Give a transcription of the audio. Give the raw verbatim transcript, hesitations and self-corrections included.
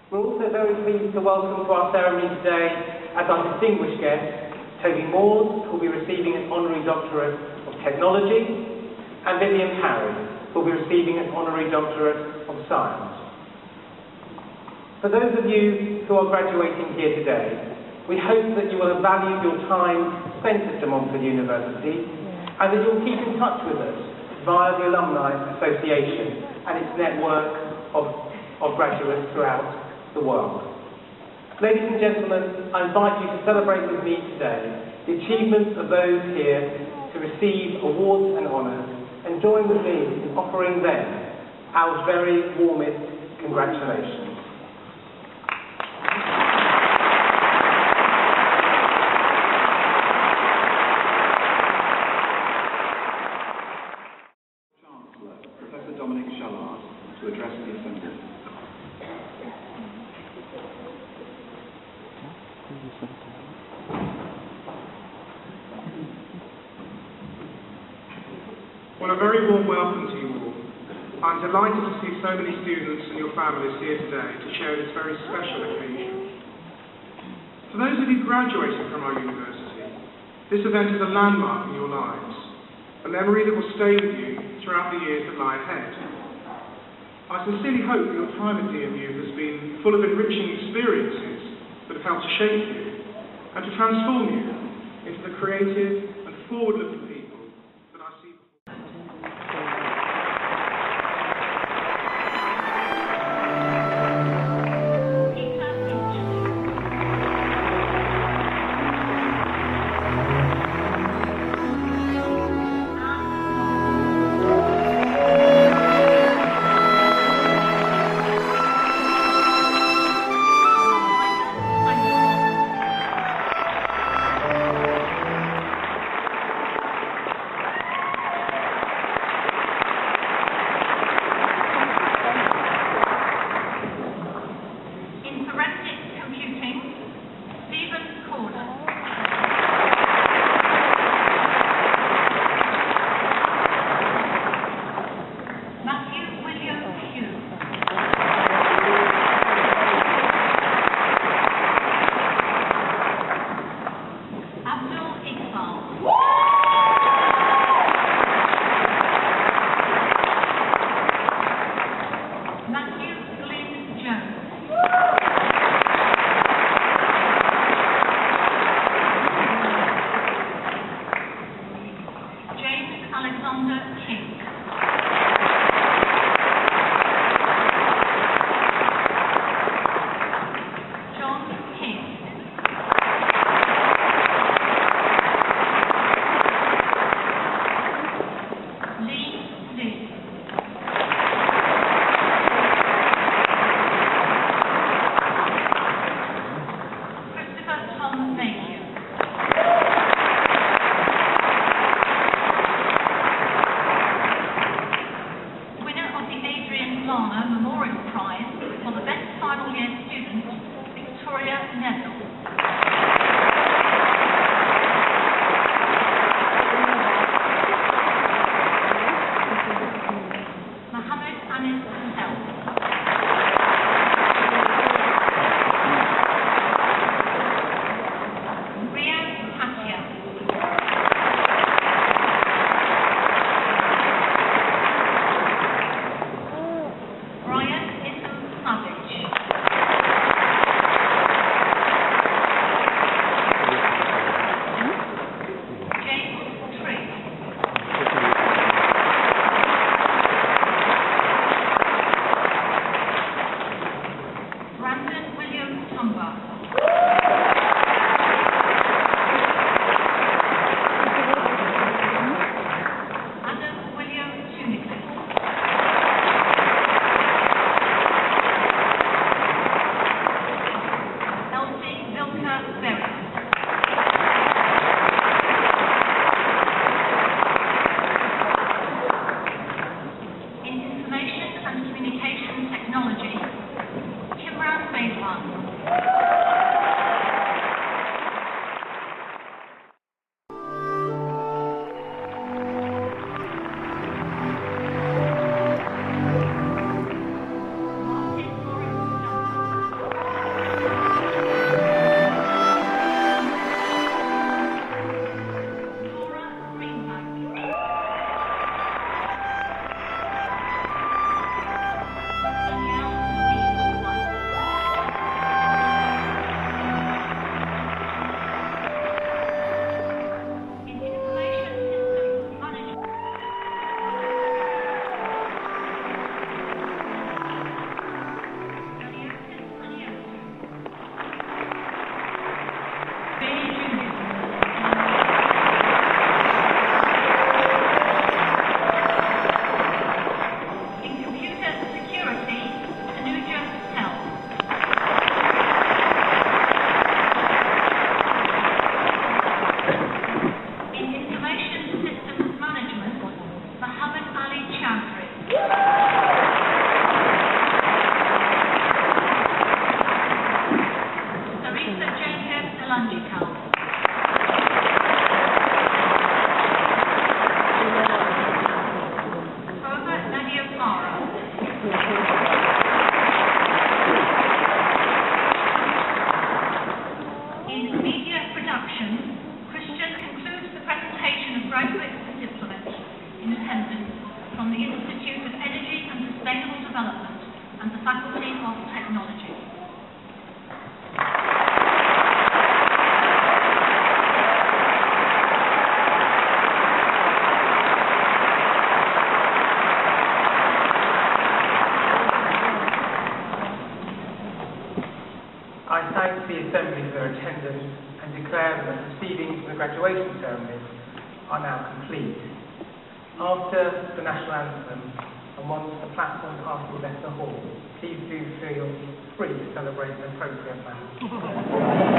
We're also very pleased to welcome to our ceremony today as our distinguished guests, Toby Moores, who will be receiving an Honorary Doctorate of Technology, and Vivian Parry, who will be receiving an Honorary Doctorate of Science. For those of you who are graduating here today, we hope that you will have valued your time spent at De Montfort University and that you will keep in touch with us via the Alumni Association and its network of, of graduates throughout the world. Ladies and gentlemen, I invite you to celebrate with me today the achievements of those here to receive awards and honours, and join with me in offering them our very warmest congratulations. Chancellor, Professor Dominic Shallard, to address the Assembly. Well, a very warm welcome to you all. I'm delighted to see so many students and your families here today to share this very special occasion. For those of you graduating from our university, this event is a landmark in your lives, a memory that will stay with you throughout the years that lie ahead. I sincerely hope that your time at D M U has been full of enriching experiences that have helped to shape you and to transform you into the creative and forward-looking people that I see before you. Faculty of Technology. I thank the Assembly for their attendance and declare that the proceedings for the graduation ceremonies are now complete. After the National Anthem, and once the platform passes Leicester Hall, please do feel free to celebrate in appropriate manner.